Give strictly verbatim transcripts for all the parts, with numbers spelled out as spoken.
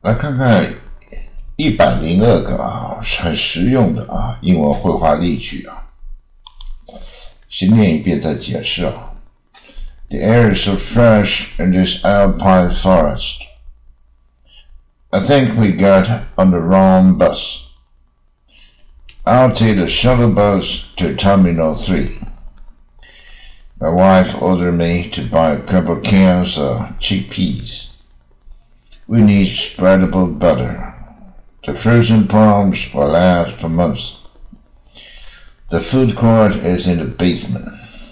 来看看一百零二个啊，很实用的啊英文绘画例句啊。先念一遍再解释啊。The air is so fresh in this alpine forest. I think we got on the wrong bus. I'll take the shuttle bus to Terminal three. My wife ordered me to buy a couple cans of chickpeas. We need spreadable butter. The frozen prawns will last for months. The food court is in the basement.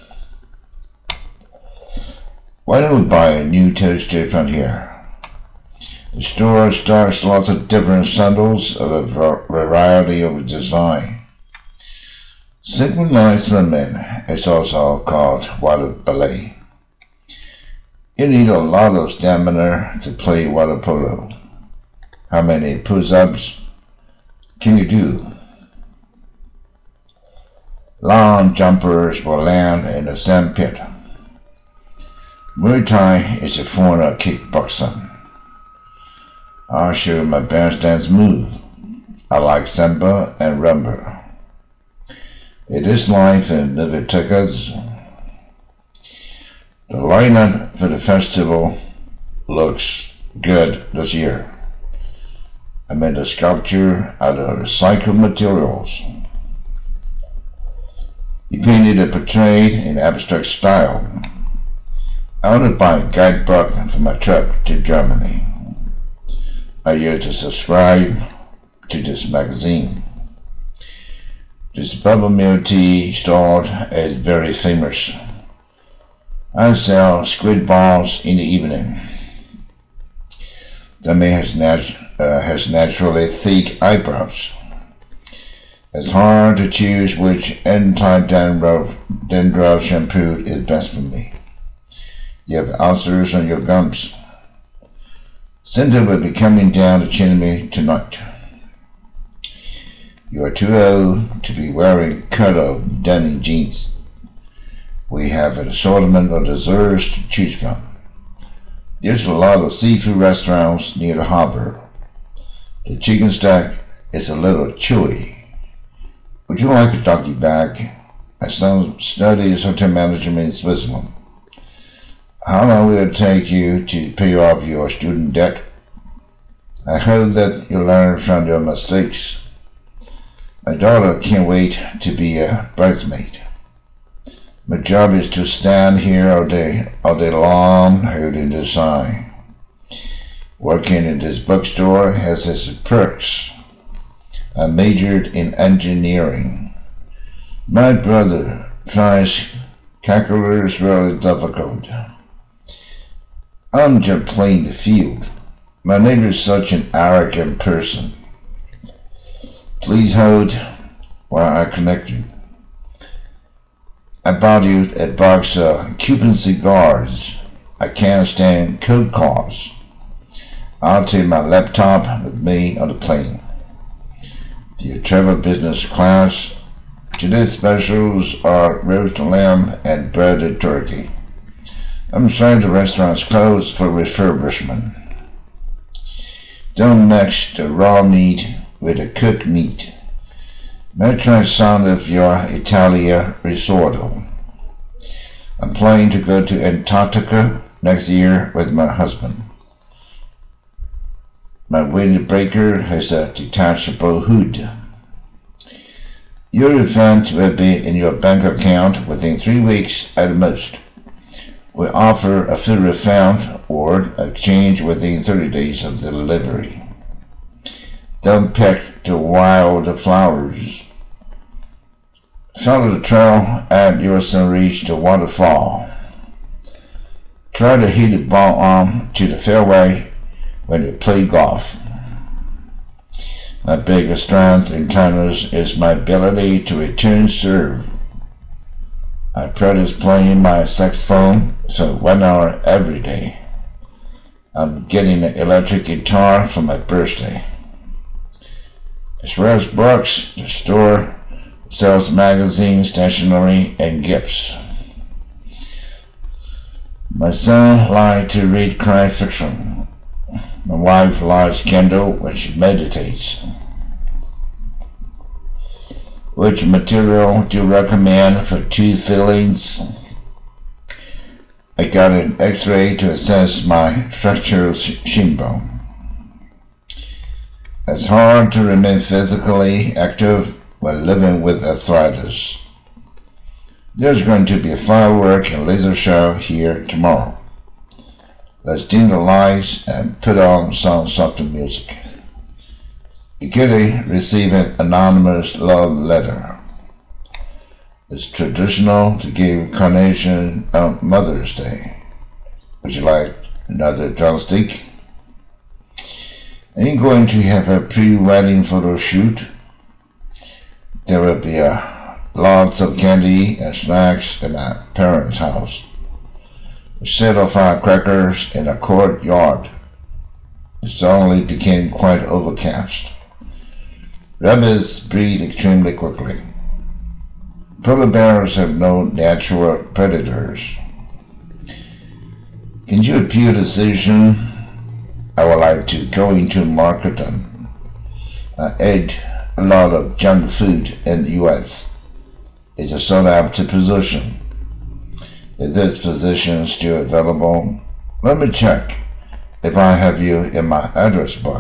Why don't we buy a new toaster from here? The store stocks lots of different sandals of a variety of design. Synchronized swimming is also called water ballet. You need a lot of stamina to play water polo. How many push-ups can you do? Long jumpers will land in the sand pit. Muay Thai is a form of kickboxing. I'll show you my best dance move. I like samba and rumba. It is live in movie tickets. The lineup for the festival looks good this year. I made a sculpture out of recycled materials. He painted a portrait in abstract style. I want to buy a guidebook for my trip to Germany. I used to subscribe to this magazine. This bubble milk tea stall is very famous. I sell squid balls in the evening. The man has, nat uh, has naturally thick eyebrows. It's hard to choose which anti-dandruff dandruff shampoo is best for me. You have ulcers on your gums. Santa will be coming down to chimney tonight. You are too old to be wearing cut-off denim jeans. We have an assortment of desserts to choose from. There's a lot of seafood restaurants near the harbor. The chicken stack is a little chewy. Would you like a doggy bag? My son studies hotel management in Switzerland. How long will it take you to pay off your student debt? I hope that you learn from your mistakes. My daughter can't wait to be a bridesmaid. My job is to stand here all day, all day long, holding the sign. Working in this bookstore has its perks. I majored in engineering. My brother finds calculus really difficult. I'm just playing the field. My neighbor is such an arrogant person. Please hold while I connect you. I bought you a box of Cuban cigars. I can't stand cold calls. I'll take my laptop with me on the plane. Do you travel business class? Today's specials are roast lamb and breaded turkey. I'm sorry the restaurant's closed for refurbishment. Don't mix the raw meat with the cooked meat. May try some of your Italia risotto. I'm planning to go to Antarctica next year with my husband. My windbreaker has a detachable hood. Your refund will be in your bank account within three weeks at most. We offer a full refund or exchange within thirty days of delivery. Don't pick the wild flowers. Follow the trail at your son reach the waterfall. Try to hit the ball on to the fairway when you play golf. My biggest strength in tennis is my ability to return serve. I practice playing my saxophone for one hour every day. I'm getting an electric guitar for my birthday. As well as books, the store sells magazines, stationery, and gifts. My son likes to read crime fiction. My wife lights candle when she meditates. Which material do you recommend for tooth fillings? I got an x-ray to assess my fractured shin bone. It's hard to remain physically active when living with arthritis. There's going to be a firework and laser show here tomorrow. Let's dim the lights and put on some soft music. A kitty received an anonymous love letter. It's traditional to give carnation on Mother's Day. Would you like another drumstick? Are you going to have a pre-wedding photo shoot? There will be a lots of candy and snacks at my parents' house. A set of firecrackers in a courtyard. It suddenly became quite overcast. Rabbits breed extremely quickly. Polar bears have no natural predators. Can you appeal the decision? I would like to go into marketing. I ate a lot of junk food in the U S. It's a sought-after position. Is this position still available? Let me check if I have you in my address book.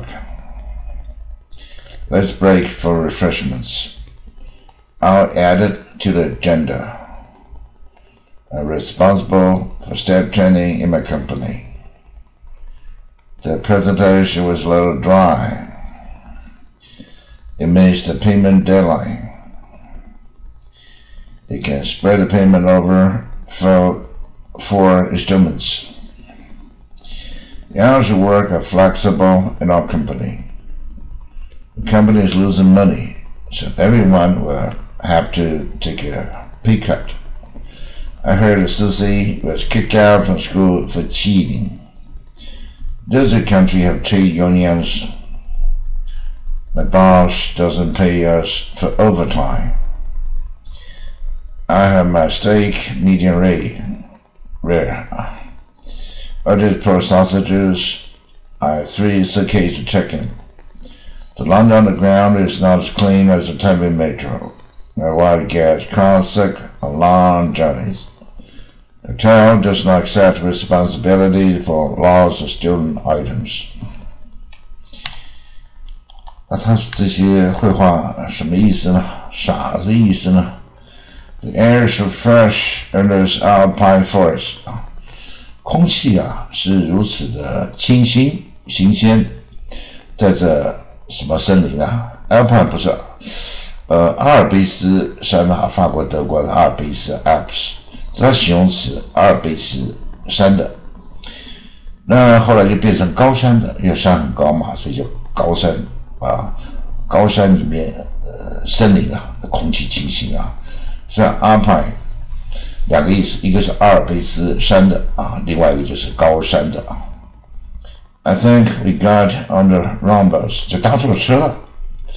Let's break for refreshments. I'll add it to the agenda. I'm responsible for staff training in my company. The presentation was a little dry. It missed the payment deadline. You can spread the payment over for four instruments. The hours of work are flexible in our company. The company is losing money, so everyone will have to take a pay cut. I heard that Susie was kicked out from school for cheating. Does the country have trade unions? My boss doesn't pay us for overtime. I have my steak medium rare. rare. Ordered pro sausages. I have three suitcases to check in. The London Underground is not as clean as the Taipei Metro. My wife gets car sick on long journeys. The town does not accept responsibility for loss of stolen items. 那他这些绘画什么意思呢？啥子意思呢？ The air is so fresh under this alpine forest. 啊，空气啊是如此的清新新鲜，在这什么森林啊 ？Alpine 不是，呃，阿尔卑斯山啊，法国、德国的阿尔卑斯 Alps， 这是形容词，阿尔卑斯山的。那后来就变成高山的，因为山很高嘛，所以就高山啊。高山里面，呃，森林啊，空气清新啊。像 Alpine 两个意思，一个是阿尔卑斯山的啊，另外一个就是高山的啊。I think we got on the wrong bus， 就搭错了车了，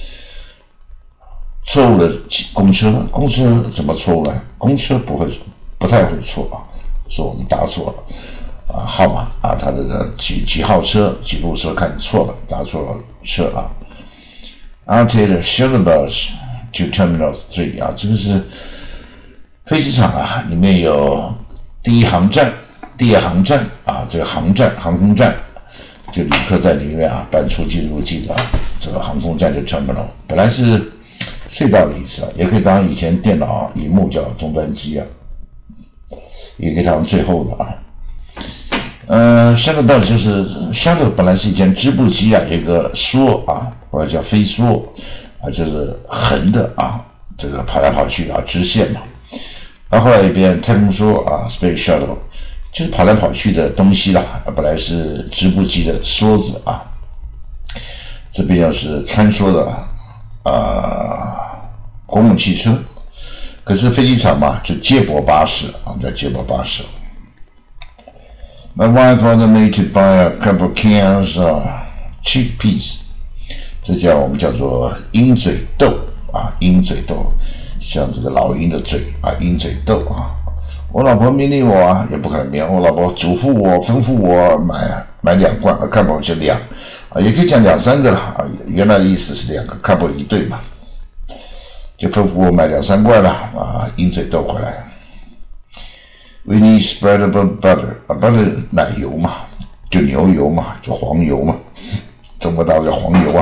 错误的公车，公车怎么错误了？公车不会，不太会错啊，是我们搭错了啊，号码啊，他这个几几号车、几路车看错了，搭错了车啊。I'll take the shuttle bus to Terminal Three 啊，这个是飞机场啊，里面有第一航站、第二航站啊，这个航站、航空站。就旅客在里面啊办出记入记的、啊，这个航空站就 terminal， 本来是隧道的意思啊，也可以当以前电脑荧幕叫终端机啊，也可以当最后的啊。呃 ，shuttle bus 就是 shuttle 本来是以前织布机啊，一个梭啊，或者叫飞梭啊，就是横的啊，这个跑来跑去的啊，直线嘛。然后后来一边太空梭啊 ，space shuttle。就是跑来跑去的东西啦，本来是织布机的梭子啊，这边要是穿梭的呃公共汽车，可是飞机场嘛，就接驳巴士啊，叫接驳巴士。My wife wanted me to buy a couple cans of chickpeas， 这叫我们叫做鹰嘴豆啊，鹰嘴豆，像这个老鹰的嘴啊，鹰嘴豆啊。我老婆命令我啊，也不可能命，我老婆嘱咐我、吩咐我买买两罐 ，a couple 就两啊，也可以讲两三个了啊。原来的意思是两个 couple 一对嘛，就吩咐我买两三罐了啊，鹰嘴豆回来。We need spreadable butter 啊 ，butter 奶油嘛，就牛油嘛，就黄油嘛，中国大陆叫黄油啊，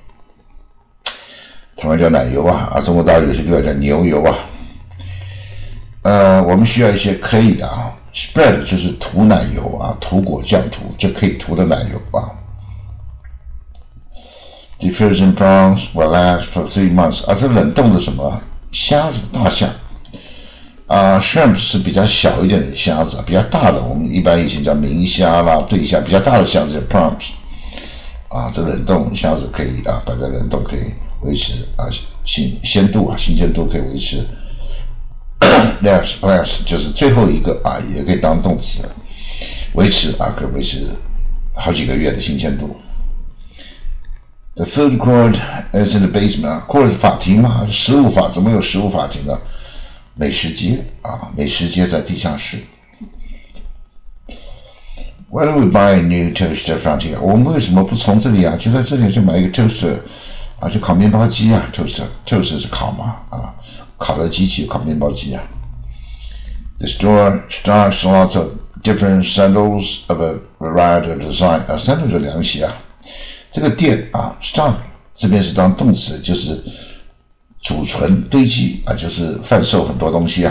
台湾叫奶油啊，啊，中国大陆有些地方叫牛油啊。呃，我们需要一些可以啊 ，spread 就是涂奶油啊，涂果酱涂就可以涂的奶油啊。Diffusion prawns will last for three months 啊，这冷冻的什么虾子，大象。啊、uh, ，shrimp 是比较小一点的虾子，比较大的我们一般以前叫明虾啦、对虾，比较大的虾子叫 prawns。啊，这冷冻虾子可以啊，摆在冷冻可以维持啊新鲜度啊，新鲜度可以维持。last last 就是最后一个啊，也可以当动词，维持啊，可以维持好几个月的新鲜度。The food court is in the basement 啊 ，court 是法庭嘛，食物法怎么有食物法庭呢？美食街啊，美食街在地下室。Why don't we buy a new toaster from here？ 我们为什么不从这里啊，就在这里就买一个 toaster 啊，就烤面包机啊 ，toaster toaster 是烤嘛啊，烤的机器烤面包机啊。The store stocks lots of different sandals of a variety of design 啊 ，sandal 就凉鞋啊。这个店啊 ，stock 这边是当动词，就是储存堆积啊，就是贩售很多东西啊。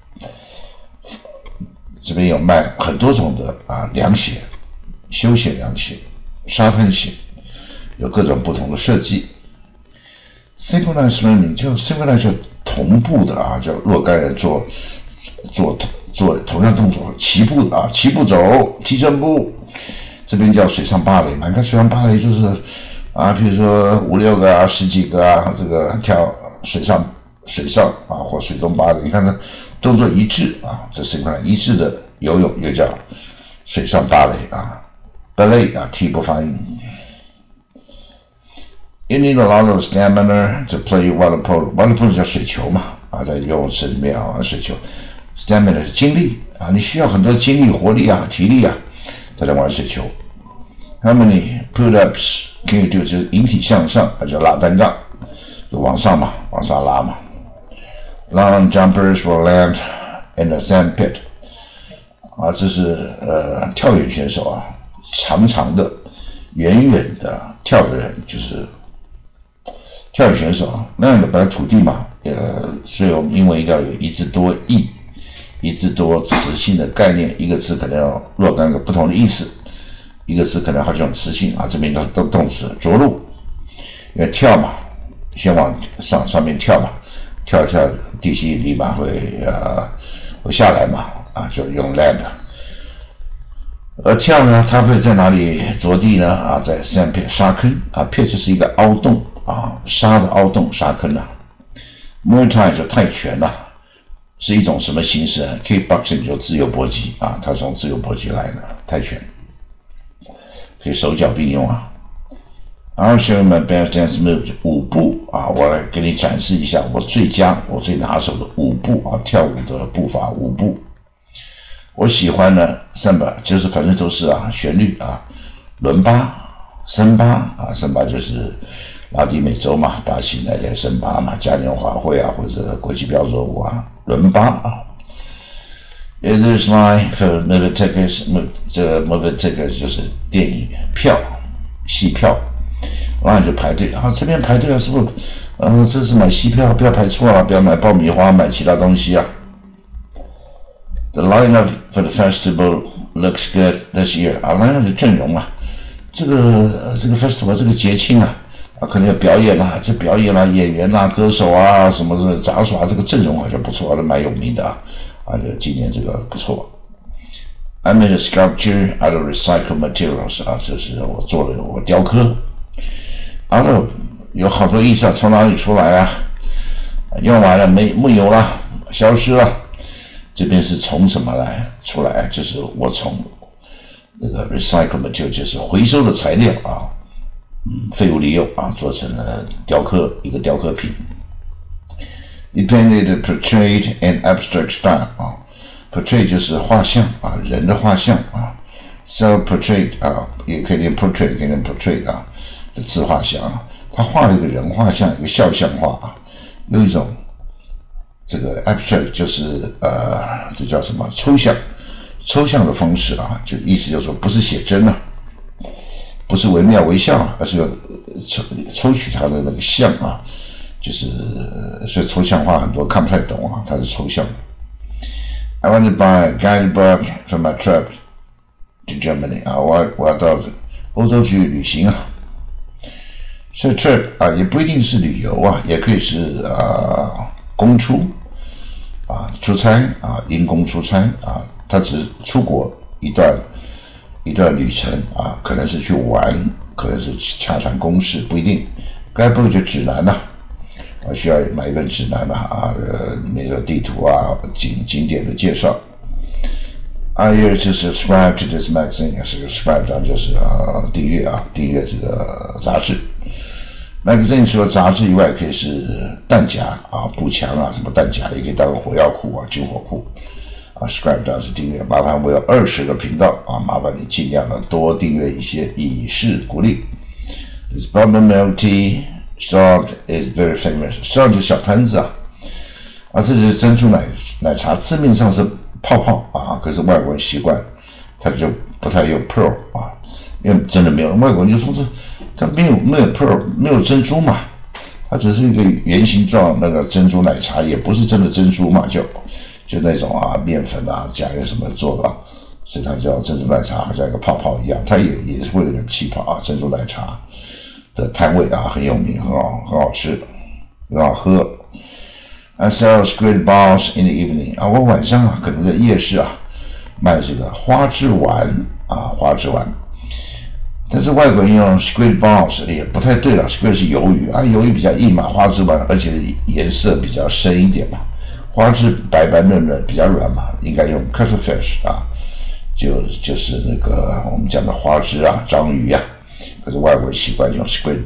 这边有卖很多种的啊凉鞋，休闲凉鞋、沙滩鞋，有各种不同的设计。Synchronized swimming 就 synchronized 就同步的啊，叫若干人做做做同样动作，齐步的啊，齐步走，踢正步。这边叫水上芭蕾嘛，你看水上芭蕾就是啊，比如说五六个啊、十几个啊，这个跳。水上水上啊，或水中芭蕾，你看它动作一致啊，这是一款一致的游泳，又叫水上芭蕾啊 ，ballet 啊 ，T 不发音。You need a lot of stamina to play water polo. Water polo 叫水球嘛啊，在游泳池里面啊玩水球。Stamina 是精力啊，你需要很多精力、活力啊、体力啊，在那玩水球。How many pull-ups can you do？ 就是引体向上，它叫拉单杠。就往上嘛，往上拉嘛。Long jumpers will land in the sand pit 啊，这是呃跳远选手啊，长长的、远远的跳的人就是跳远选手啊。那样的本来土地嘛，呃，所以我们英文应该有一字多义、一字多词性的概念，一个词可能有若干个不同的意思，一个词可能好几种词性啊。这边都都动词着陆，因为跳嘛。先往上上面跳嘛，跳跳地吸引力嘛，会呃会下来嘛，啊就用 land。而跳呢，它会在哪里着地呢？啊，在sand pit 沙坑啊 ，pit 就是一个凹洞啊，沙的凹洞沙坑啊。Muay Thai 就泰拳啦，是一种什么形式啊 ？Kickboxing 就自由搏击啊，它从自由搏击来的泰拳，可以手脚并用啊。I'll show my best dance move 舞步啊，我来给你展示一下我最佳、我最拿手的舞步啊，跳舞的步伐舞步。我喜欢呢，samba 就是反正都是啊旋律啊，伦巴、森巴啊，森巴就是拉丁美洲嘛，巴西那点森巴嘛，嘉年华会啊或者国际标准舞啊，伦巴啊。It is line for movie tickets， 这个 movie tickets 就是电影票、戏票。然后就排队啊，这边排队啊，是不是？呃，这是买戏票，不要排错啊，不要买爆米花，买其他东西啊。The lineup for the festival looks good this year 啊 ，lineup 的阵容啊，这个这个 festival 这个节庆啊，啊，可能有表演啦，这表演啦，演员啦，歌手啊，什么这杂耍，这个阵容好像不错，都蛮有名的啊，啊，今年这个不错。I made a sculpture out of recycled materials 啊，这是我做的，我雕刻。out of 有好多意思啊，从哪里出来啊？用完了没木有了，消失了。这边是从什么来出来？就是我从那个 recycle material 就是回收的材料啊，嗯，废物利用啊，做成了雕刻一个雕刻品。Depended portrayed in abstract style 啊 ，portray 就是画像啊，人的画像啊， self-portrait 啊，也可以念 portrait， 可以念 portrait 啊的自画像啊，他画了一个人画像，一个肖像画啊，有一种这个 abstract 就是呃，这叫什么抽象抽象的方式啊，就意思就是说不是写真啊。不是惟妙惟肖，而是要抽抽取它的那个象啊，就是所以抽象画很多看不太懂啊，它是抽象的。I want to buy a guidebook for my trip to Germany 啊，我要我要到欧洲去旅行啊。所以 trip 啊也不一定是旅游啊，也可以是啊公出啊出差啊因公出差啊，他只是出国一段。一段旅程啊，可能是去玩，可能是洽谈公事，不一定。该不就指南呐、啊，啊，需要买一本指南呐啊，呃，里面有地图啊，景景点的介绍。I used to subscribe to this magazine， 是 subscribe 当就是啊订阅啊，订阅这个杂志。magazine 除了杂志以外，可以是弹夹啊、步枪啊，什么弹夹也可以当火药库啊、军火库。啊 ，subscribe 当然是订阅，麻烦我有二十个频道啊，麻烦你尽量的多订阅一些，以示鼓励。This bubble milk tea shop is very famous. shop 就是小摊子啊，啊，这是珍珠奶奶茶，字面上是泡泡啊，可是外国人习惯，他就不太用 pearl 啊，因为真的没有，外国人就说这它没有没有 pearl 没有珍珠嘛，它只是一个圆形状那个珍珠奶茶，也不是真的珍珠嘛，就。就那种啊，面粉啊，加一个什么做的，所以它叫珍珠奶茶，好像一个泡泡一样。它也也是会有点气泡啊。珍珠奶茶的摊位啊，很有名，很好，很好吃，很好喝。I sell squid balls in the evening 啊，我晚上啊，可能在夜市啊卖这个花枝丸啊，花枝丸。但是外国人用 squid balls 也不太对了 ，squid 是鱿鱼啊，鱿鱼比较硬嘛，花枝丸而且颜色比较深一点嘛。花枝白白嫩嫩，比较软嘛，应该用 cuttlefish 啊，就就是那个我们讲的花枝啊，章鱼啊，可是外国人习惯用 squid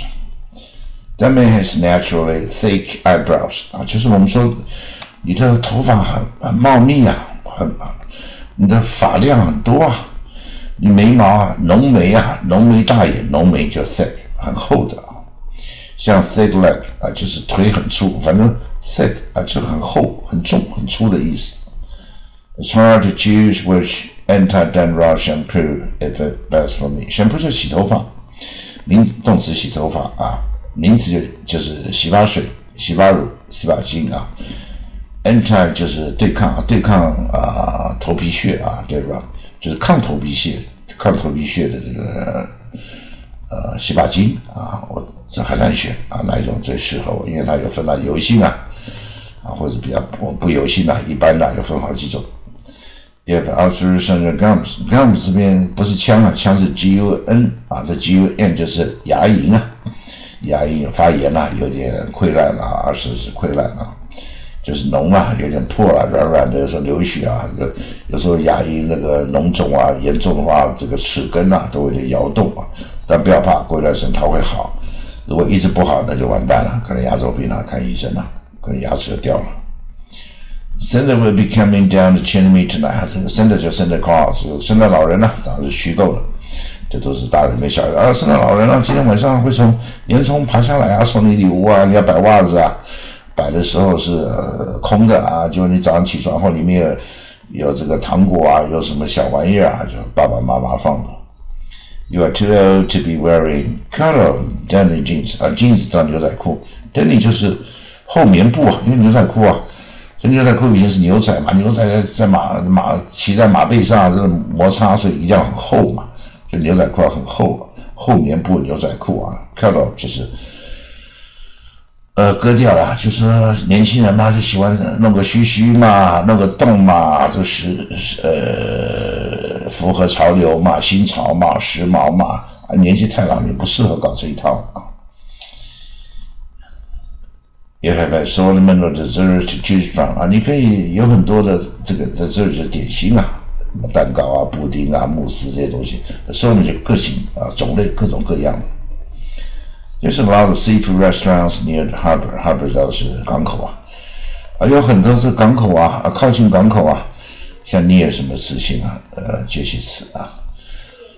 balls。That man has naturally thick eyebrows 啊，就是我们说你的头发很很茂密啊，很你的发量很多啊，你眉毛啊浓眉啊，浓眉大眼，浓眉就 thick 很厚的啊，像 thick leg 啊，就是腿很粗，反正。thick 啊，就很厚、很重、很粗的意思。It's hard to choose which anti-dandruff shampoo is best for me. Shampoo 就是洗头发，名动词洗头发啊，名词就就是洗发水、洗发乳、洗发精啊。Anti 就是对抗啊，对抗啊头皮屑啊，对吧？就是抗头皮屑、抗头皮屑的这个。呃，洗发精啊，我这很难选啊，哪一种最适合我？因为它有分了油性啊，啊或者比较不不油性的、啊，一般的、啊、有分好几种。第二个 ulcer gums gums 这边不是枪啊，枪是 G U N 啊，这 G U N 就是牙龈啊，牙龈有发炎啊，有点溃烂啊，二十是溃烂啊，就是脓啊，有点破了、啊，软软的，有时候流血啊，有时候牙龈那个脓肿啊，严重的话，这个齿根啊都有点摇动啊。但不要怕，过一段时间它会好。如果一直不好，那就完蛋了，可能牙周病了，看医生了，可能牙齿就掉了。Santa will be coming down to cheer me tonight。这个 Santa 就 Santa Claus， 圣诞老人呢、啊，当然是虚构了，这都是大人跟小孩啊。圣诞老人啊，今天晚上会从烟囱爬下来啊，送你礼物啊，你要摆袜子啊，摆的时候是、呃、空的啊，就你早上起床后里面有有这个糖果啊，有什么小玩意啊，就爸爸妈妈放的。You are too old to be wearing color denim jeans 啊 ，jeans 当牛仔裤 ，denim 就是厚棉布啊，因为牛仔裤啊，这牛仔裤以前是牛仔嘛，牛仔在在马马骑在马背上、啊，这个摩擦，所以一定要很厚嘛，就牛仔裤要很厚、啊，厚棉布牛仔裤啊 ，color 就是呃割掉了，就是年轻人嘛，就喜欢弄个须须嘛，弄个洞嘛，就是呃符合潮流嘛，新潮嘛，时髦嘛，啊，年纪太老你不适合搞这一套啊。You have assortment of desserts to choose from 啊，你可以有很多的这个 dessert 就点心啊，什么蛋糕啊、布丁啊、慕斯这些东西 ，assortment 就各型啊，种类各种各样的。There's a lot of seafood restaurants near the harbor. Harbor 就是港口啊，啊，有很多是港口啊，啊，靠近港口啊，像尼尔什么词性啊，呃，杰西词啊，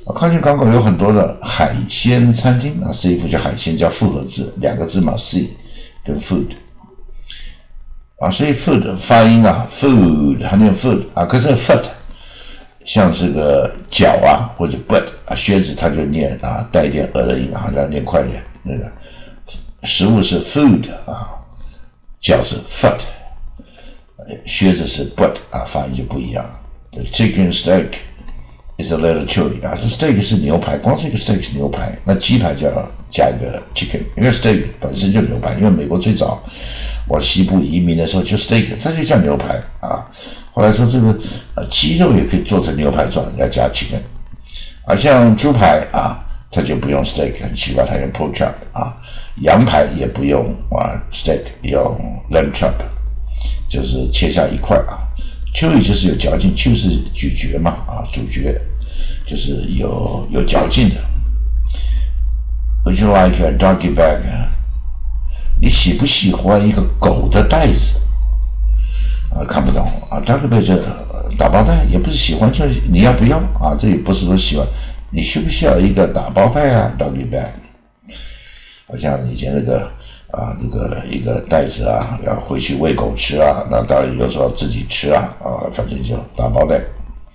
靠近港口有很多的海鲜餐厅啊 ，seafood 叫海鲜，叫复合字，两个字嘛 ，sea 跟 food 啊，所以 food 发音啊 ，food 还念 food 啊，可是 foot 像这个脚啊或者 butt 啊，靴子它就念啊带一点呃的音，好像念快点。那个食物是 food 啊，脚是 foot， 靴子是 butt 啊，发音就不一样。The chicken steak is a little chewy 啊，这 steak 是牛排，光是一个 steak 是牛排，那鸡排就要加一个 chicken， 因为 steak 本身就牛排，因为美国最早往西部移民的时候就 steak， 它就叫牛排啊。后来说这个呃鸡肉也可以做成牛排状，要加 chicken， 而像猪排啊，它就不用 steak， 很奇怪，它用 pork chop 啊。羊排也不用啊 steak， 用 lamb chop， 就是切下一块啊。chewy 就是有嚼劲 ，chew 是咀嚼嘛啊，咀嚼就是有有嚼劲的。Would you like a doggy bag？ 你喜不喜欢一个狗的袋子？啊，看不懂啊 ，doggy bag 就打包袋，也不是喜欢，就是你要不要啊？这也不是说喜欢，你需不需要一个打包袋啊 ？doggy bag， 好像以前那个。啊，这个一个袋子啊，要回去喂狗吃啊，那当然有时候自己吃啊，啊，反正就打包袋。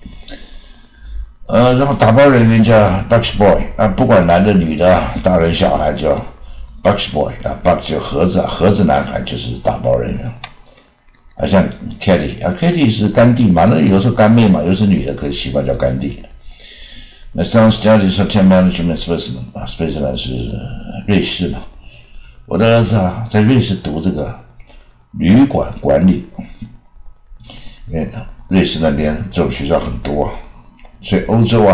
呃，然后打包人员叫 box boy 啊，不管男的女的，大人小孩叫 box boy 啊 ，box 就盒子，盒子男孩就是打包人员。啊，像 Katie 啊 ，Katie 是干弟嘛，那有时候干妹嘛，有时候女的可以习惯叫干弟。那 son studies hotel management Switzerland 啊 ，Switzerland 是瑞士嘛。我的儿子啊，在瑞士读这个旅馆管理，因为瑞士那边这种学校很多，所以欧洲啊，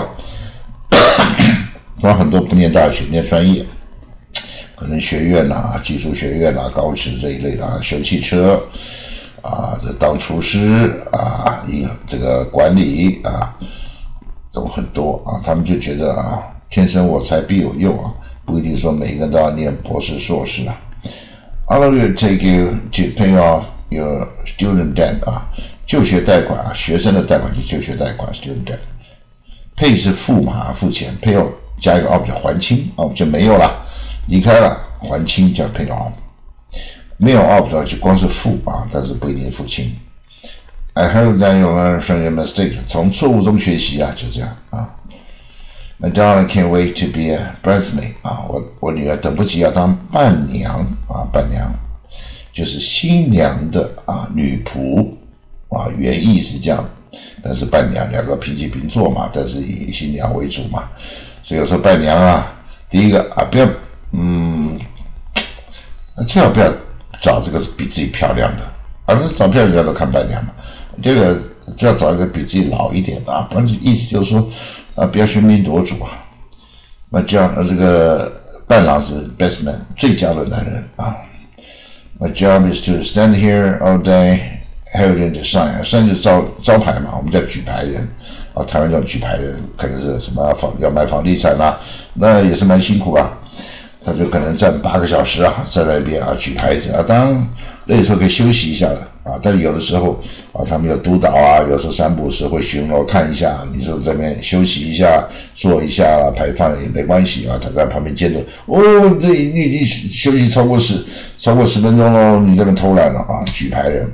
有很多不念大学，念专业，可能学院啊、技术学院啊、高职这一类的啊，修汽车啊，这当厨师啊，一这个管理啊，这种很多啊，他们就觉得啊，天生我材必有用啊。不一定说每一个都要念博士、硕士啊。All of you take you to pay off your student debt 啊，就学贷款啊，学生的贷款就就学贷款 student debt。Pay 是付嘛，付钱 ，pay off 加一个 off 叫还清哦，就没有了，离开了，还清叫 pay off。没有 off 的就光是付啊，但是不一定付清。I hope that you learn from your mistakes， 从错误中学习啊，就这样啊。My daughter can't wait to be a bridesmaid 啊，我我女儿等不及要当伴娘啊，伴娘就是新娘的啊女仆啊，原意是这样，但是伴娘两个平起平坐嘛，但是以新娘为主嘛，所以有时候伴娘啊，第一个啊不要嗯，最好不要找这个比自己漂亮的，啊，那找漂亮的都看伴娘嘛，第二个就要找一个比自己老一点的啊，不然意思就是说。啊，不要喧宾夺主啊！那这样，呃，这个伴郎是 best man 最佳的男人啊。My job is to stand here all day, holding the sign. sign 就是招招牌嘛，我们叫举牌人啊。台湾叫举牌人，可能是什么房要买房地产啊，那也是蛮辛苦啊。他就可能站八个小时啊，站在那边啊举牌子啊，当然那时候可以休息一下的啊，但有的时候啊，他们有督导啊，有时候三不时会巡逻看一下，你说这边休息一下，坐一下啦，排饭也没关系啊，他在旁边监督。哦，这你已经休息超过十超过十分钟喽，你这边偷懒了啊，举牌人。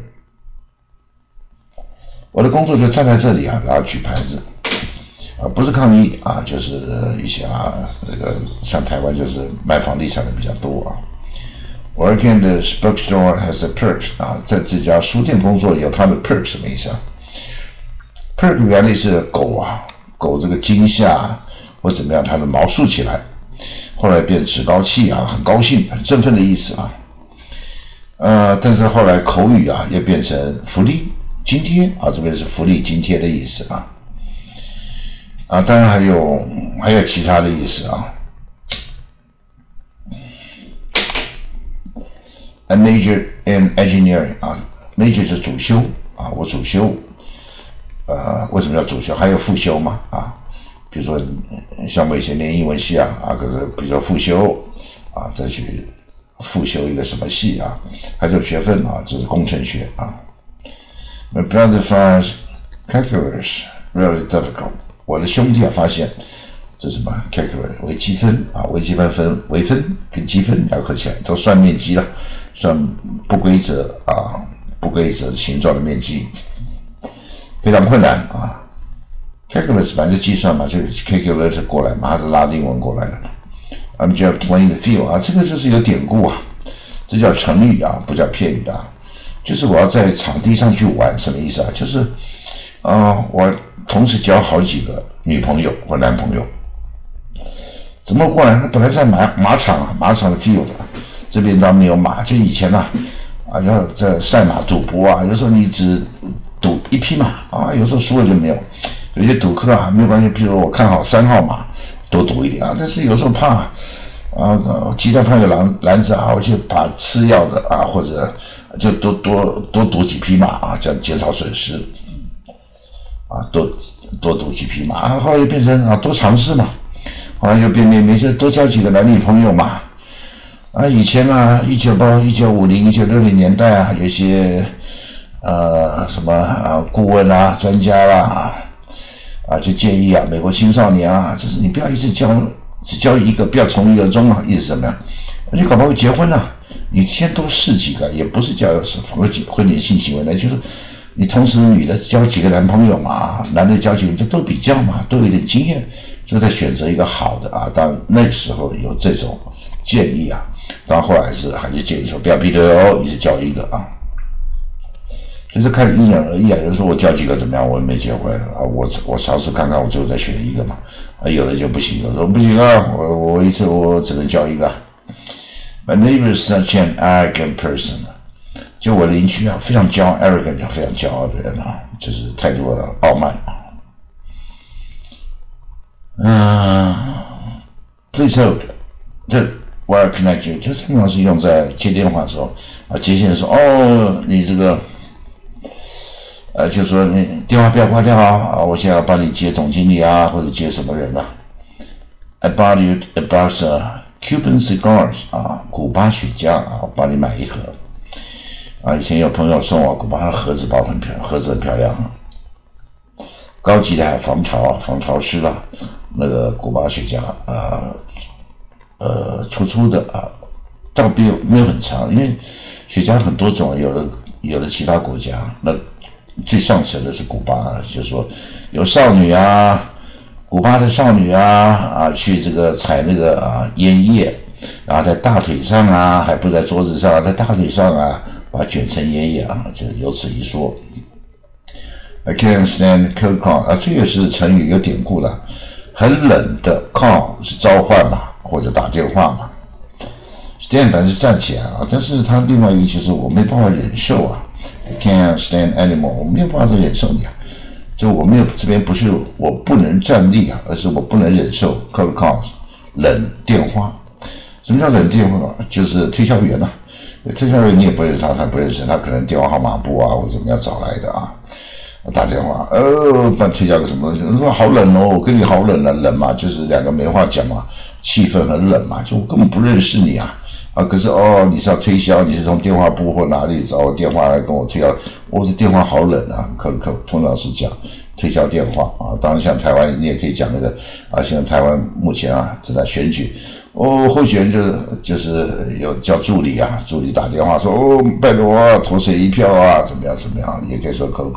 我的工作就站在这里啊，然后举牌子。啊，不是抗议啊，就是一些啊，这个像台湾就是卖房地产的比较多啊。Working the bookstore has a perk 啊，在这家书店工作有它的 perk 什么意思啊 ？perk 原来是狗啊，狗这个惊吓或怎么样，它的毛竖起来，后来变趾高气扬，很高兴、很振奋的意思啊。呃，但是后来口语啊，又变成福利津贴啊，这边是福利津贴的意思啊。啊，当然还有还有其他的意思啊。I major in engineering 啊 ，major 是主修啊，我主修。呃，为什么要主修？还有副修嘛啊？比如说像我以前念英文系啊啊，可是比如说副修啊，再去副修一个什么系啊，还有学分啊，这是工程学啊。My brother finds calculus really difficult。我的兄弟啊，发现这是什么 calculate 微积分啊，微积分分微分跟积分要合起来，都算面积了，算不规则啊不规则形状的面积，非常困难啊。calculus 反正计算嘛，就是 calculate 过来嘛，它是拉丁文过来的。我们叫 playing the field 啊，这个就是有典故啊，这叫成语啊，不叫片语啊。就是我要在场地上去玩，什么意思啊？就是啊、呃，我同时交好几个女朋友或男朋友。怎么过来？那本来在马马场啊，马场的 field 啊，这边倒没有马，就以前啊，啊要在赛马赌博啊，有时候你只赌一匹马啊，有时候输了就没有。有些赌客啊没有关系，比如我看好三号马，多赌一点啊。但是有时候怕啊，鸡蛋放有篮篮子啊，我就把吃药的啊，或者就多多多赌几匹马啊，这样减少损失啊，多多赌几匹马啊。后来又变成啊多尝试嘛。后来又变变变，就多交几个男女朋友嘛。啊，以前啊，一九八、一九五零、一九六零年代啊，有些呃什么啊顾问啊、专家啦啊，啊就建议啊，美国青少年啊，就是你不要一直交，只交一个，不要从一而终啊。意思是什么呀？你搞不好结婚了、啊，你先多试几个，也不是叫婚婚前性行为的，就是。你同时女的交几个男朋友嘛，男的交几个就都比较嘛，都有点经验，就在选择一个好的啊。当然那时候有这种建议啊，当然后来是还是建议说不要逼对哦，一直交一个啊。就是看因人而异啊。有人说我交几个怎么样，我也没结婚啊，我我尝试看看，我最后再选一个嘛。啊，有的就不行，我说不行啊，我我一次我只能交一个。My neighbor is such an arrogant person. 就我邻居啊，非常骄傲 ，arrogant， 非常骄傲的人啊，就是太多的傲慢啊。嗯、uh, ，Please hold， 这 wire connect you， 就通常是用在接电话的时候啊，接线说哦，你这个，呃，就说你电话不要挂掉啊，啊，我现在要帮你接总经理啊，或者接什么人啊。I bought you about Cuban cigars 啊，古巴雪茄啊，我帮你买一盒。啊，以前有朋友送我古巴的盒子包很漂亮，盒子很漂亮啊。高级的还有防潮、防潮湿啦，那个古巴雪茄啊，呃，粗粗的啊，倒没有没有很长，因为雪茄很多种，有的有的其他国家，那最上层的是古巴，就是说有少女啊，古巴的少女啊啊，去这个采那个啊烟叶，然后在大腿上啊，还不在桌子上、啊，在大腿上啊。把它卷成烟叶啊，就有此一说。I can't stand cold call 啊，这个是成语有典故了。很冷的 call 是召唤嘛，或者打电话嘛。stand 本是站起来啊，但是它另外一个就是我没办法忍受啊。I can't stand anymore， 我没有办法再忍受你啊。就我没有这边不是我不能站立啊，而是我不能忍受 cold calls 冷电话。什么叫冷电话？就是推销员啊。推销员你也不认识他，他不认识他，可能电话号码簿啊或者怎么样找来的啊。打电话，呃，帮推销个什么东西？他说好冷哦，我跟你好冷啊，冷嘛，就是两个没话讲嘛，气氛很冷嘛，就我根本不认识你啊啊！可是哦，你是要推销，你是从电话簿或哪里找我电话来跟我推销？我这电话好冷啊，可可通常是讲推销电话啊。当然像台湾你也可以讲那个啊，现在台湾目前啊正在选举。哦，候选人就是就是有叫助理啊，助理打电话说哦，拜托我投谁一票啊，怎么样怎么样，也可以说 cold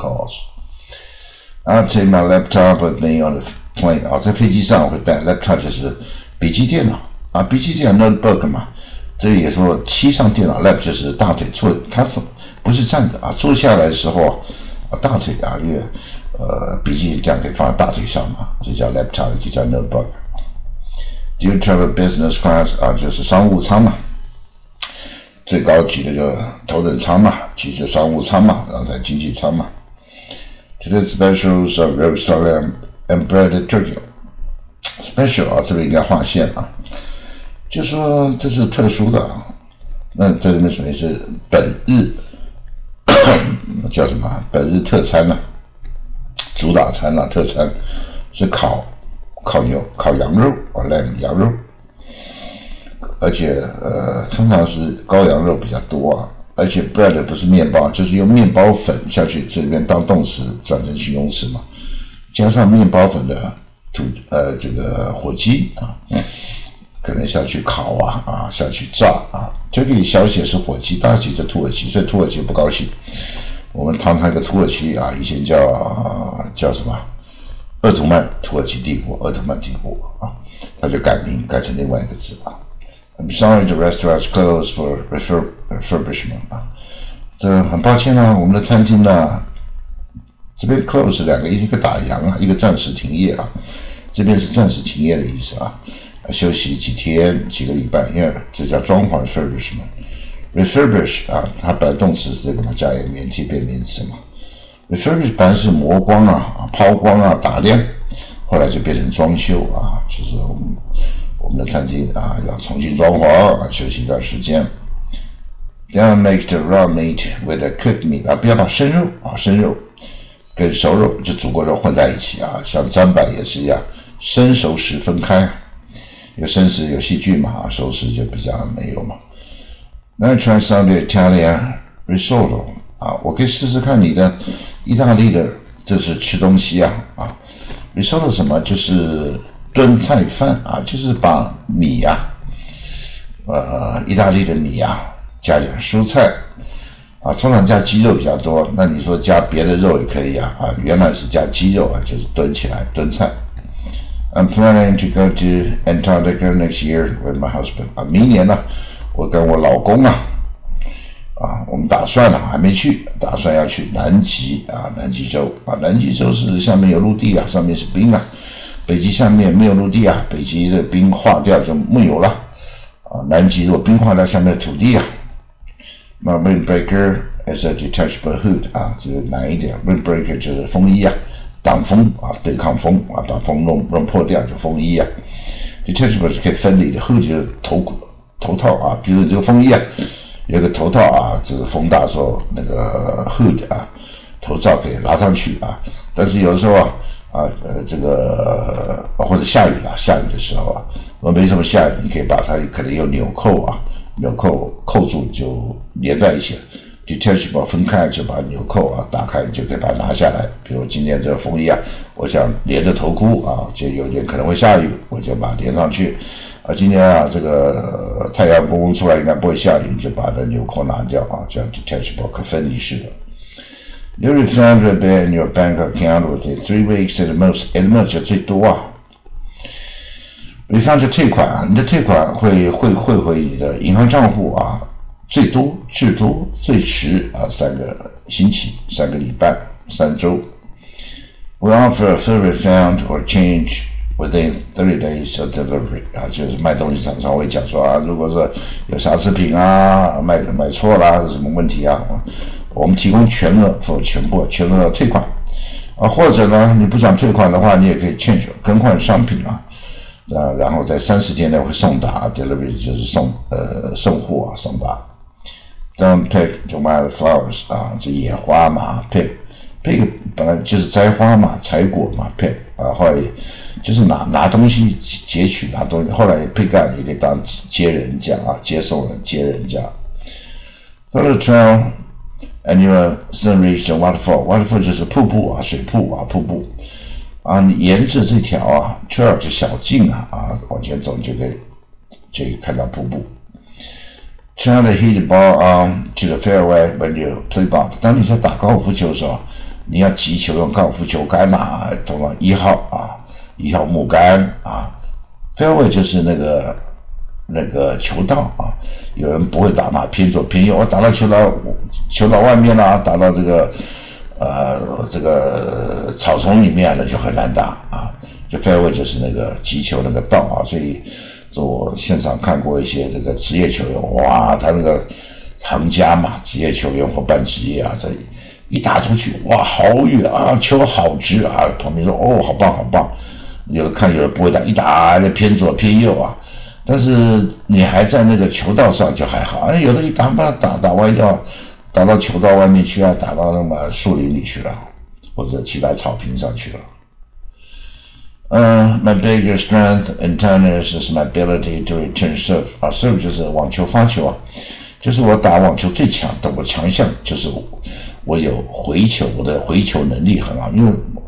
calls。I take my laptop with me on the plane 啊，在飞机上我会带 laptop 就是笔记电脑啊，笔记电脑 notebook 嘛，这也说漆上电脑 lap 就是大腿坐，它是不是站着啊？坐下来的时候啊，大腿啊，因为呃笔记这样可以放在大腿上嘛，这叫 laptop， 就叫 notebook。Do you travel business class 啊，就是商务舱嘛，最高级的就头等舱嘛，其次商务舱嘛，然后再经济舱嘛。Today's specials are roast lamb and breaded turkey. Special 啊，这个应该划线啊，就说这是特殊的啊。那在这边什么是本日叫什么？本日特餐呢、啊？主打餐啊，特餐是烤。烤牛、烤羊肉啊 ，lamb 羊肉，而且呃，通常是羔羊肉比较多啊，而且 bread 不是面包，就是用面包粉下去，这边当动词转成形容词嘛，加上面包粉的土呃这个火鸡啊，可能下去烤啊啊下去炸啊。这个小写是火鸡，大写是土耳其，所以土耳其不高兴。我们堂堂一个土耳其啊，以前叫、啊、叫什么鄂图曼土耳其帝国，鄂图曼帝国啊，他就改名改成另外一个字啊。I'm sorry the restaurant's closed for refurbishment 啊，这很抱歉啊，我们的餐厅呢。这边 close 两个，一个打烊啊，一个暂时停业啊。这边是暂时停业的意思啊，休息几天、几个礼拜，因为这叫装潢 refurbishment。refurbish 啊，它本来动词是这个嘛，加一个免提变名词嘛。refurbish 本来是磨光啊、抛光啊、打亮，后来就变成装修啊，就是我们我们的餐厅啊要重新装潢啊，休息一段时间。Don't make the raw meat with the cooked meat 啊，不要把生肉啊生肉。跟熟肉就煮过肉混在一起啊，像砧板也是一样，生熟食分开，有生食有细菌嘛啊，熟食就比较没有嘛。那 try some Italian risotto 啊，我可以试试看你的意大利的，这是吃东西啊啊 ，risotto 什么？就是炖菜饭啊，就是把米啊，呃，意大利的米啊，加点蔬菜。啊，通常加鸡肉比较多，那你说加别的肉也可以啊。啊，原来是加鸡肉啊，就是炖起来炖菜。I'm planning to go to Antarctica next year with my husband. 啊，明年呢，我跟我老公啊，啊，我们打算啊，还没去，打算要去南极啊，南极洲啊，南极洲是下面有陆地啊，上面是冰啊，北极下面没有陆地啊，北极的冰化掉就没有了啊，南极如果冰化掉，下面的土地啊。那 windbreaker is a detachable hood 啊，这个难一点。windbreaker 就是风衣啊，挡风啊，对抗风啊，把风弄弄破掉就风衣啊。detachable 是可以分离的 ，hood 就是头头套啊，比如这个风衣啊，有个头套啊，这个风大时候那个 hood 啊，头罩可以拉上去啊。但是有的时候啊，啊呃这个、呃、或者下雨了，下雨的时候啊，如果没什么下雨，你可以把它可能有纽扣啊。纽扣扣住就连在一起了 ，detachable 分开就把纽扣啊打开，你就可以把它拿下来。比如今天这个风衣啊，我想连着头箍啊，就有点可能会下雨，我就把它连上去。啊，今天啊这个、呃、太阳公公出来应该不会下雨，你就把这纽扣拿掉啊，这样 detachable 可分离式的。You refund the bill in your bank account within three weeks at the most, at the most 最多啊。refund 就退款啊，你的退款会会汇回你的银行账户啊，最多至多最迟啊三个星期、三个礼拜、三周。We offer a full refund or change within thirty days of delivery 啊，就是卖东西常常会讲说啊，如果是有瑕疵品啊，卖买错啦，有什么问题啊，我们提供全额或全部全额退款啊，或者呢，你不想退款的话，你也可以 change 更换商品啊。啊，然后在三十天内会送达 ，delivery 就是送呃送货啊，送达。Don't pick the wildflowers 啊，这野花嘛 ，pick pick 本来就是摘花嘛，采果嘛 ，pick 啊，后来就是拿拿东西截取拿东西，后来 pick up 也可以当接人家啊，接送人接人家。Follow the trail and you will soon reach the waterfall. Waterfall 就是瀑布啊，水瀑啊，瀑布。啊，你沿着这条啊 trail 就小径啊啊往前走，你就可以就可以看到瀑布。Try to hit the ball on to the fairway when you play golf。当你在打高尔夫球的时候，你要击球用高尔夫球杆嘛，通常一号啊，一号木杆啊 ，fairway 就是那个那个球道啊。有人不会打嘛，偏左偏右，我打到球道球道外面啦，打到这个。呃，这个草丛里面呢就很难打啊，就 fairway 就是那个击球那个道啊，所以这我现场看过一些这个职业球员，哇，他那个行家嘛，职业球员或半职业啊，这一打出去，哇，好远啊，球好直啊，旁边说哦，好棒好棒，有看有人不会打，一打就偏左偏右啊，但是你还在那个球道上就还好，哎，有的一打把打打歪掉。打到球道外面去啊，打到那么树林里去了，或者其他草坪上去了。呃、uh, ，My biggest strength in tennis is my ability to return serve 啊 ，serve 就是网球发球啊，就是我打网球最强的我强项就是我有回球，我的回球能力很好，因为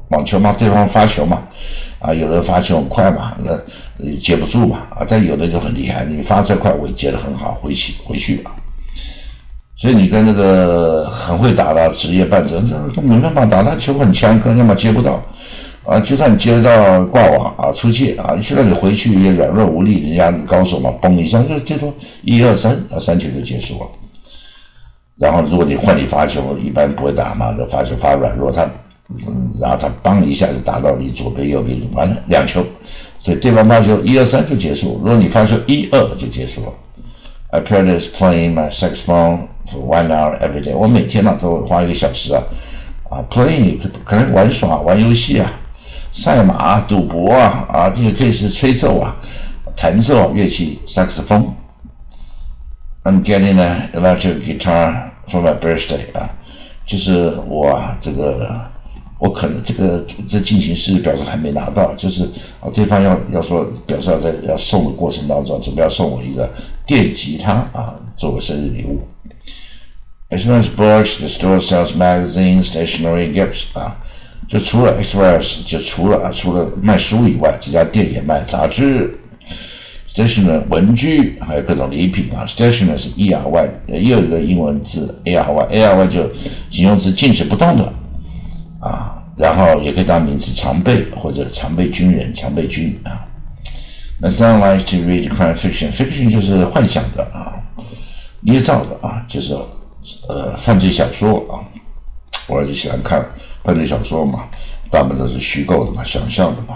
网球嘛，对方发球嘛，啊，有人发球很快嘛，那接不住嘛，啊，但有的就很厉害，你发这快我也接得很好，回去回去吧。所以你跟那个很会打的职业半折，这没办法打，他球很强，可能要么接不到，啊，就算你接得到挂网啊出界啊，现在你回去也软弱无力，人家高手嘛，嘣一下就最多一二三啊三球就结束了。然后如果你换你发球，一般不会打嘛，就发球发软弱，他，嗯，然后他嘣一下子打到你左边右边，完了两球，所以对方发球一二三就结束，如果你发球一二就结束了。I practice playing my saxophone for one hour every day. 我每天呢、啊、都花一个小时啊，啊 ，playing 可能玩耍、玩游戏啊，赛马、啊、赌博啊，啊，这也可以是吹奏啊、弹奏乐器 saxophone. I'm getting an electric guitar for my birthday 啊，就是我啊这个。我可能这个这进行式表示还没拿到，就是啊，对方要要说表示要在要送的过程当中，准备要送我一个电吉他啊，作为生日礼物。Express Books the store sells magazines, stationery, gifts 啊，就除了 Express 就除了啊除了卖书以外，这家店也卖杂志、stationery 文具，还有各种礼品啊。stationery 是 E R Y， 又有一个英文字 A R Y，A R Y 就形容词静止不动的。啊，然后也可以当名词常备或者常备军人、常备军啊。My son likes to read crime fiction. Fiction 就是幻想的啊，捏造的啊，就是呃犯罪小说啊。我儿子喜欢看犯罪小说嘛，大部分都是虚构的嘛，想象的嘛。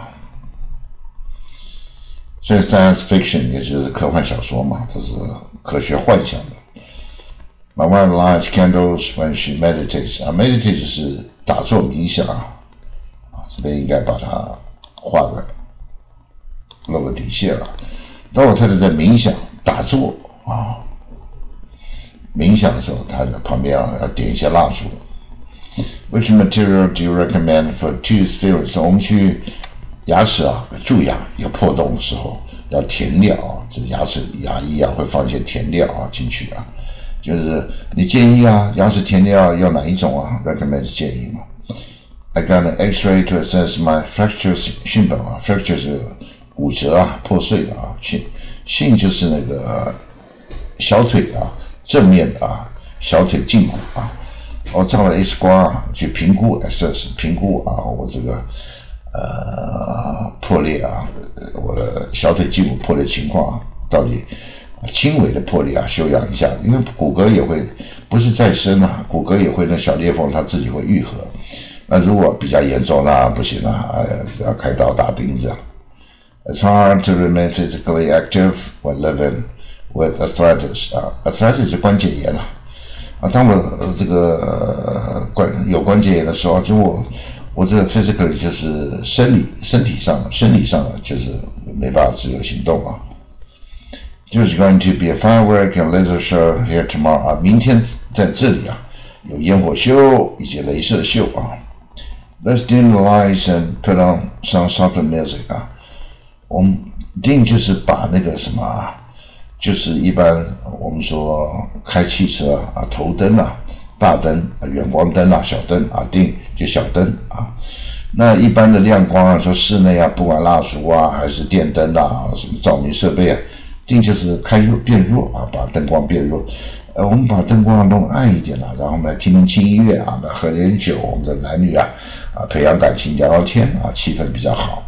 所以 science fiction 也就是科幻小说嘛，这是科学幻想的。My wife lights candles when she meditates. 啊 ，meditate 就是打坐冥想啊，这边应该把它画个露个底线了。当我太太在冥想打坐啊，冥想的时候，她在旁边啊要点一些蜡烛。Which material do you recommend for tooth fillings？ 我们去牙齿啊蛀牙有破洞的时候要填料啊，这牙齿牙医啊会放一些填料啊进去啊。就是你建议啊，牙齿填料要哪一种啊 ？recommend 是建议嘛。I got an X-ray to assess my fracture 荨本啊 ，fracture 是骨折啊，破碎的啊，荨荨就是那个小腿啊，正面的啊，小腿胫骨啊。我照了 X 光啊，去评估 assess 评估啊，我这个呃破裂啊，我的小腿胫骨破裂情况啊，到底。轻微的破裂啊，修养一下，因为骨骼也会不是再生啊，骨骼也会那小裂缝它自己会愈合。那如果比较严重，那不行啊，哎，要开刀打钉子啊。It's hard to remain physically active when living with arthritis 啊 ，arthritis 是关节炎啊。啊，当我这个关有关节炎的时候，就我我这个 physically 就是生理身体上生理上的就是没办法自由行动啊。There's going to be a firework and laser show here tomorrow 啊，明天在这里啊有烟火秀以及镭射秀啊。Let's dim the lights and put on some softer music 啊。我们 dim 就是把那个什么啊，就是一般我们说开汽车啊，头灯啊、大灯、远光灯啊、小灯啊 ，dim 就小灯啊。那一般的亮光啊，说室内啊，不管蜡烛啊还是电灯啊，什么照明设备啊。定就是开弱变弱啊，把灯光变弱。呃，我们把灯光弄暗一点了，然后我们来听听轻音乐啊，来喝点酒，我们这男女啊啊培养感情，聊聊天啊，气氛比较好。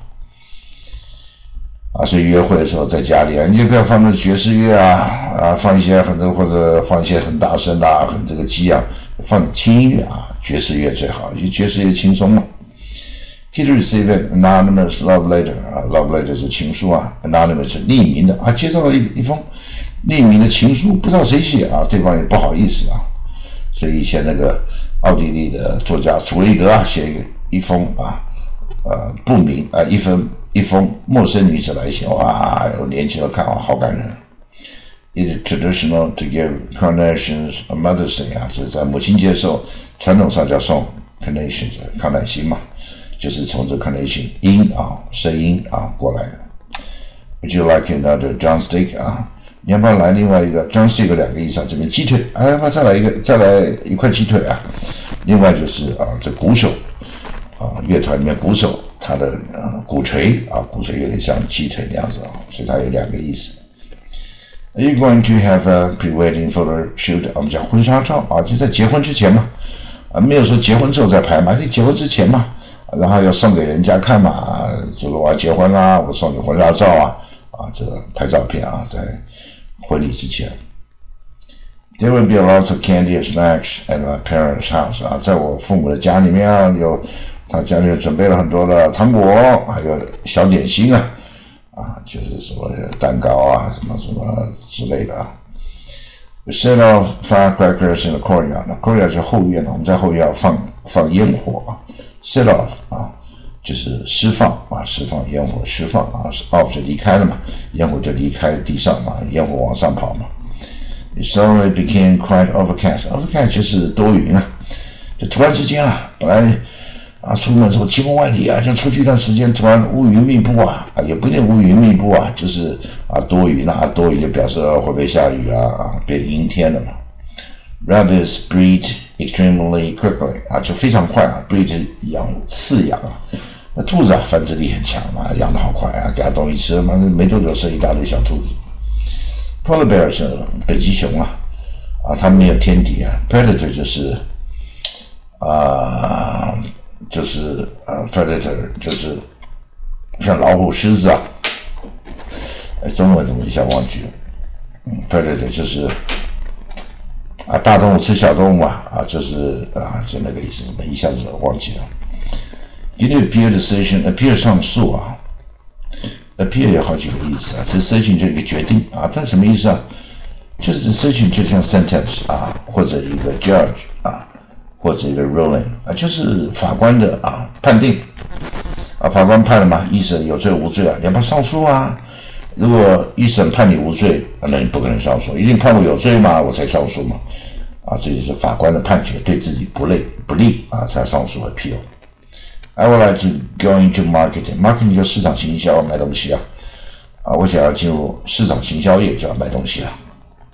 啊，所以约会的时候在家里啊，你就不要放那爵士乐啊啊，放一些很多或者放一些很大声的啊，很这个激昂，放点轻音乐啊，爵士乐最好，因为爵士乐轻松嘛。He received an anonymous love letter 啊 ，love letter 是情书啊 ，anonymous 是匿名的啊，接到了一一封匿名的情书，不知道谁写啊，对方也不好意思啊，所以以前那个奥地利的作家楚雷格啊，写一个一封啊，呃不明啊一封一封陌生女子来信，哇，有年轻人看啊，好感人。It's traditional to give carnations on Mother's Day 啊，这是在母亲节的时候，传统上叫送 carnations 康乃馨嘛。就是从这 carnation 音啊声音啊过来的。Would you like another drumstick 啊？你要不要来另外一个 drumstick 有两个意思啊？这边鸡腿，哎，再来一个，再来一块鸡腿啊。另外就是啊，这鼓手啊，乐团里面鼓手他的呃鼓槌啊，鼓槌有点像鸡腿那样子啊，所以它有两个意思。Are you going to have a pre-wedding photo shoot？ 我们讲婚纱照啊，就在结婚之前嘛，啊，没有说结婚之后再拍嘛，就结婚之前嘛，然后要送给人家看嘛，这个我要结婚啦，我送你婚纱照啊，啊，这个拍照片啊，在婚礼之前。There will be lots of candy and snacks at my parents' house 啊，在我父母的家里面啊，有他家里准备了很多的糖果，还有小点心啊。啊，就是什么蛋糕啊，什么什么之类的啊。We set off firecrackers in the courtyard. 那 courtyard 是后院，我们在后院放放烟火啊。Set off 啊，就是释放啊，释放烟火，释放啊 ，off 就离开了嘛，烟火就离开地上嘛，烟火往上跑嘛。It suddenly became quite overcast. Overcast 就是多云啊，就突然之间啊，本来。啊，出门之后晴空万里啊，像出去一段时间，突然乌云密布啊，啊，也不一定乌云密布啊，就是啊多云啊，多云就表示会不会下雨啊，啊，变阴天了嘛。Rabbits breed extremely quickly 啊，就非常快啊 ，breed 养饲养啊，那兔子啊繁殖力很强嘛，养得好快啊，给它东西吃嘛，没多久生一大堆小兔子。Polar bear 是北极熊啊，啊，它没有天敌啊 ，predator 就是啊。就是呃 predator 就是像老虎、狮子啊，哎，中文怎么一下忘记了？嗯 ，predator 就是啊大动物吃小动物啊，啊就是啊就那个意思，怎么一下子忘记了 ？Did you appear decision appear 上诉啊 ？appear 有好几个意思啊 ，decision 就一个决定啊，这什么意思啊？就是 decision 就像 sentence 啊，或者一个 judge 啊。或者一个 ruling 啊，就是法官的啊判定啊，法官判了嘛，一审有罪无罪啊，你要不要上诉啊？如果一审判你无罪，那你不可能上诉，一定判我有罪嘛，我才上诉嘛。啊，这就是法官的判决对自己不利不利啊，才上诉 appeal。I would like to go into marketing，marketing 就市场行销，卖东西啊。啊，我想要进入市场行销业，就要卖东西啊。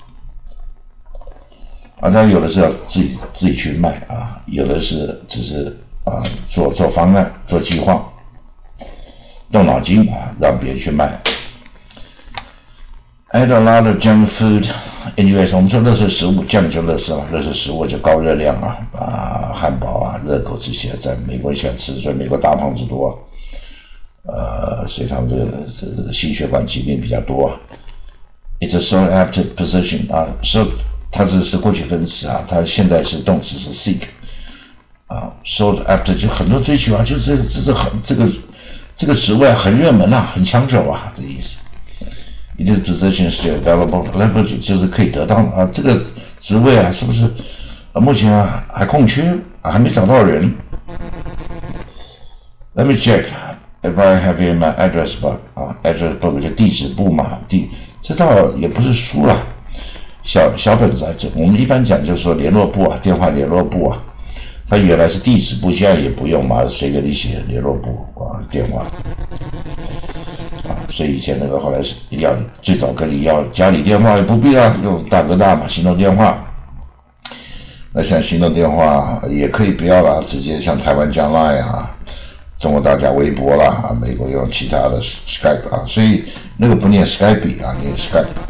啊，当然有的是要自己自己去卖啊，有的是只是啊做做方案、做计划、动脑筋啊，让别人去卖。I had a lot of junk food in U S。我们说垃圾食物，酱就垃圾嘛，垃圾食物就高热量啊，啊，汉堡啊、热狗这些，在美国喜欢吃，所以美国大胖子多，呃，所以他们这个这心血管疾病比较多。It's a so apt position 啊 ，so。它是是过去分词啊，它现在是动词是 seek 啊 ，sought after 就很多追求啊，就是这个这是很这个这个职位很热门啊，很抢手啊，这意思。It is position still available， available 就是可以得到啊，这个职位啊，是不是啊？目前啊还空缺啊，还没找到人。Let me check if I have in my address book 啊 ，address book 就地址簿嘛，地这倒也不是书啦。小小本子啊，这我们一般讲就是说联络簿啊，电话联络簿啊，它原来是地址簿，现在也不用嘛，谁给你写联络簿啊，电话啊，所以以前那个后来是要最早跟你要家里电话也不必啊，用大哥大嘛，行动电话。那像行动电话也可以不要啦，直接像台湾讲 Line 啊，中国大家微博啦，啊，美国用其他的 Skype 啊，所以那个不念 Skype 啊，念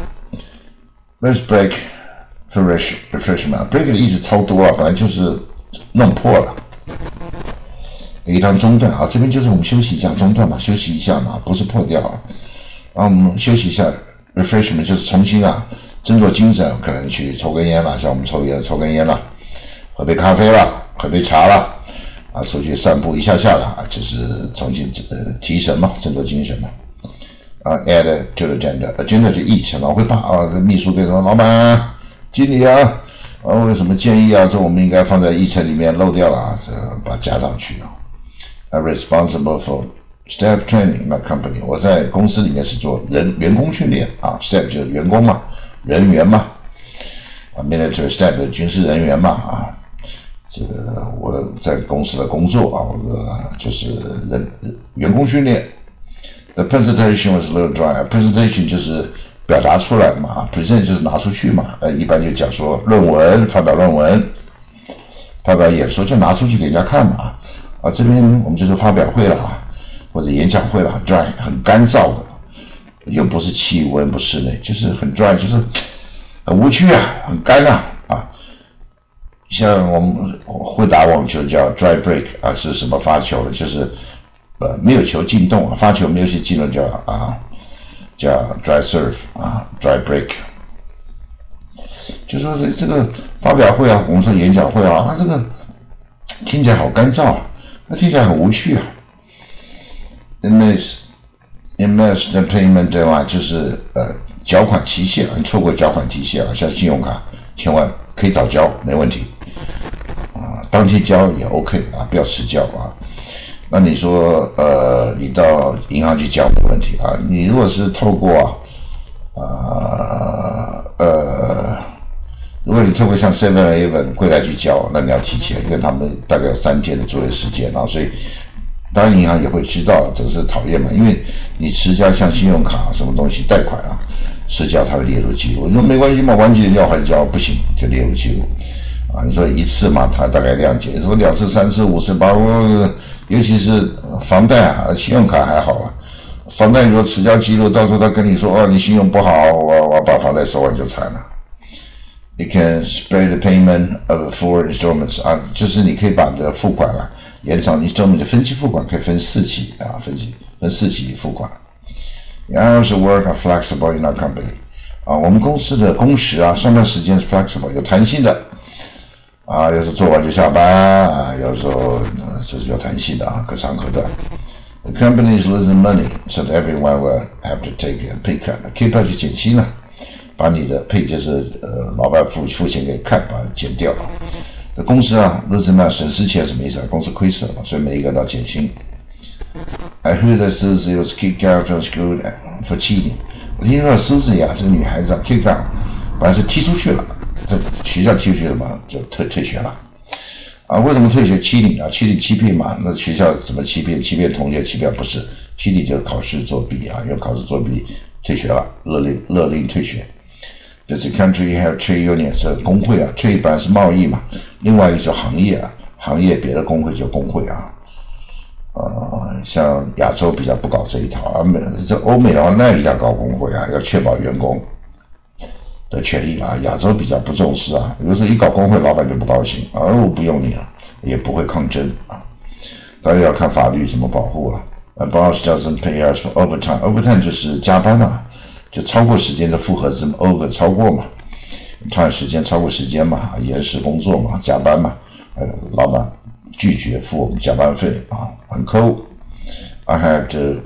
Skype。Let's break for refreshment. Break 的意思超多啊，本来就是弄破了。一趟中断啊，这边就是我们休息一下，中断嘛，休息一下嘛，不是破掉啊。然后我们休息一下 ，refreshment 就是重新啊，振作精神，可能去抽根烟啦，像我们抽烟抽根烟啦，喝杯咖啡啦，喝杯茶啦，啊，出去散步一下下啦，就是重新呃提神嘛，振作精神嘛。啊 ，add to the agenda，agenda 就议程，老会怕啊，这秘书对说，老板、经理啊，啊，我有什么建议啊？这我们应该放在议程里面漏掉了啊，这把它加上去啊。I'm responsible for staff training in my company， 我在公司里面是做人员工训练啊 ，staff 就是员工嘛，人员嘛，啊 ，military staff 军事人员嘛啊，这个我的在公司的工作啊，我的就是人员工训练。The presentation was a little dry. Presentation 就是表达出来嘛 ，present 就是拿出去嘛。呃，一般就讲说论文，发表论文，发表演说就拿出去给人家看嘛。 啊，这边我们就是发表会了啊，或者演讲会了，很 dry 很干燥的，又不是气温，不室内，就是很 dry， 就是很无趣啊，很干啊啊。像我们会打网球叫 dry break 啊，是什么发球的？就是呃没有球进洞啊，发球没有球进洞叫啊叫 dry serve 啊 dry break。就说这这个发表会啊，我们说演讲会啊，它这个听起来好干燥啊，那听起来很无趣啊。Miss Miss the payment deadline 就是呃缴款期限啊，你错过缴款期限啊，像信用卡千万可以早交没问题啊，当天交也 OK 啊，不要迟交啊。那你说呃你到银行去交没问题啊，你如果是透过啊呃呃。如果你透过像 seven eleven 柜台去交，那你要提前，因为他们大概有三天的作业时间，然后所以当然银行也会知道，这是讨厌嘛，因为你迟交像信用卡什么东西贷款啊，迟交它会列入记录。你说没关系嘛，晚几天要还交不行，就列入记录啊。你说一次嘛，他大概谅解；你说两次、三次、五次，包括尤其是房贷啊，信用卡还好啊。房贷你说迟交记录，到时候他跟你说哦，你信用不好，我我把房贷收完就惨了。You can spread the payment of four installments 啊，就是你可以把你的付款啊延长 installment 的分期付款可以分四期啊，分期分四期付款。The hours of work are flexible in our company 啊，我们公司的工时啊，上班时间是 flexible 有弹性的啊，有时候做完就下班啊，有时候这是有弹性的啊，可长可短。The company is losing money, so that everyone will have to take a pay cut. K P I 就减薪了。把你的配就是呃老板付付钱给看，把它减掉。这公司啊，日子嘛损失钱什么意思啊？公司亏损了，所以每一个都要减薪。I heard that Susie was kicked out from school for cheating。我听说 Susie 呀，这个女孩子啊 ，kick out， 本来是踢出去了，在学校踢出去了嘛，就退退学了。啊，为什么退学？欺凌啊，欺凌欺骗嘛。那学校怎么欺骗？欺骗同学，欺骗不是？欺凌就是考试作弊啊，因为考试作弊退学了，勒令勒令退学。就是 country have trade union 是工会啊 ，trade 本来是贸易嘛，另外一种行业啊，行业别的工会就工会啊。呃，像亚洲比较不搞这一套啊，美这欧美的话那一定要搞工会啊，要确保员工的权益啊。亚洲比较不重视啊，有时候一搞工会，老板就不高兴啊，我不用你了，也不会抗争啊。当然要看法律怎么保护了。A boss doesn't pay us for overtime， overtime 就是加班啊。就超过时间的复合字 over 超过嘛，超时间超过时间嘛，延时工作嘛，加班嘛，呃，老板拒绝付我们加班费啊，很抠。I have to,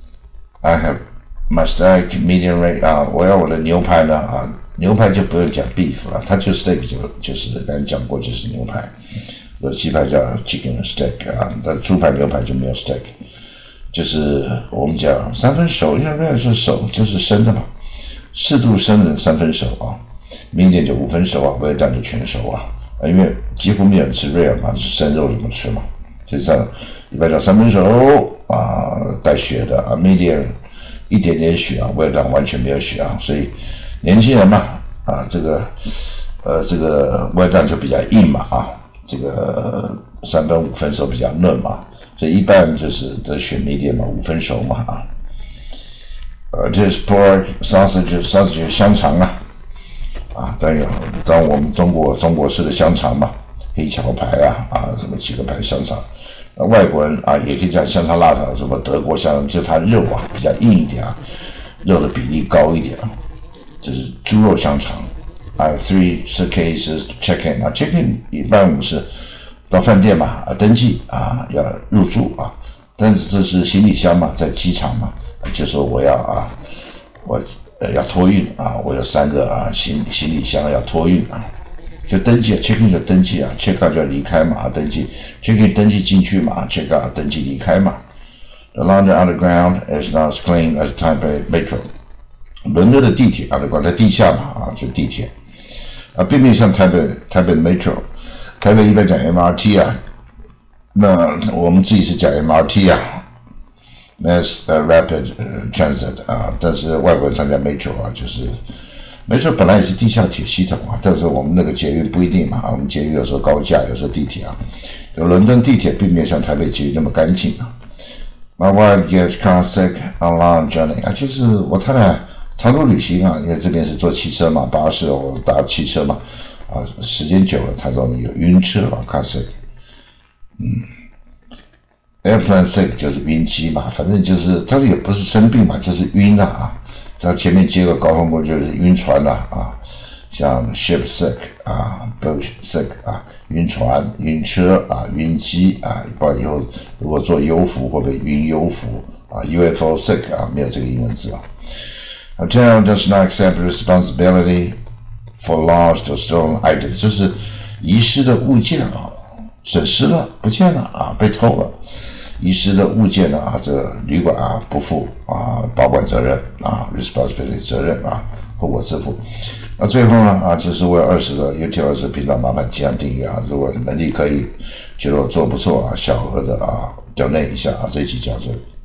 I have my steak medium rare 啊，我要我的牛排呢啊，牛排就不用讲 beef 了，它就 steak 就就是刚才讲过就是牛排，有鸡排叫 chicken steak 啊，但猪排牛排就没有 steak。就是我们讲三分熟，因为 rare 是熟，就是生的嘛，适度生的三分熟啊，明点就五分熟啊，不要讲就全熟啊，因为几乎没有人吃 rare 嘛，是生肉怎么吃嘛，就这样，一般叫三分熟啊，带血的啊 ，medium 一点点血啊，味道完全没有血啊，所以年轻人嘛啊，这个呃这个味道就比较硬嘛啊，这个三分五分熟比较嫩嘛。所以一般就是的选medium点嘛，五分熟嘛啊，呃，这是 pork sausage sausage 香肠啊，啊，当然有，当我们中国中国式的香肠嘛，黑桥牌啊啊，什么几个牌香肠，那外国人啊也可以讲香肠腊肠，什么德国香肠，就是它肉啊比较硬一点啊，肉的比例高一点啊，这是猪肉香肠啊 ，three cases check in 啊 ，check in 一般我们是。到饭店嘛，啊，登记啊，要入住啊，但是这是行李箱嘛，在机场嘛，就说我要啊，我呃要托运啊，我有三个啊行行李箱要托运啊，就登记 check in 就登记啊 ，check out 就离开嘛，登记 check in 登记进去嘛 ，check out 登记离开嘛。The London Underground is not as clean as Taipei Metro。伦敦的地铁 Underground 在地下嘛，啊，就地铁啊，并没有像台北台北 Metro。台北一般讲 M R T 啊，那我们自己是讲 M R T 啊 ，Mass、uh, Rapid、uh, Transit 啊，但是外国人常讲 Metro 啊，就是没错，本来也是地下铁系统啊，但是我们那个捷运不一定嘛，我们捷运有时候高架，有时候地铁啊，伦敦地铁并没有像台北捷运那么干净啊。My wife gets car sick on long journey 啊，就是我太太长途旅行啊，因为这边是坐汽车嘛，巴士或搭汽车嘛，啊，时间久了，她容易有晕车啊 ，car sick， 嗯 ，airplane sick 就是晕机嘛，反正就是，但是也不是生病嘛，就是晕了啊。在前面接个高峰波就是晕船了啊，像 ship sick 啊 ，boat sick 啊，晕船、晕车啊、晕机啊，包括以后如果坐优浮会不会晕优浮啊 ？U F O sick 啊，没有这个英文字啊。Hotel does not accept responsibility for lost or stolen items， 就是遗失的物件啊，损失了、不见了啊，被偷了。遗失的物件呢啊，这个旅馆啊不负啊保管责任啊 responsibility 责任啊，后果自负。那最后呢啊，就是为二十个 YouTube 二十频道，麻烦记得订阅啊。如果能力可以，觉得我做不错啊，小额的啊 donate 一下啊，这一期讲这里。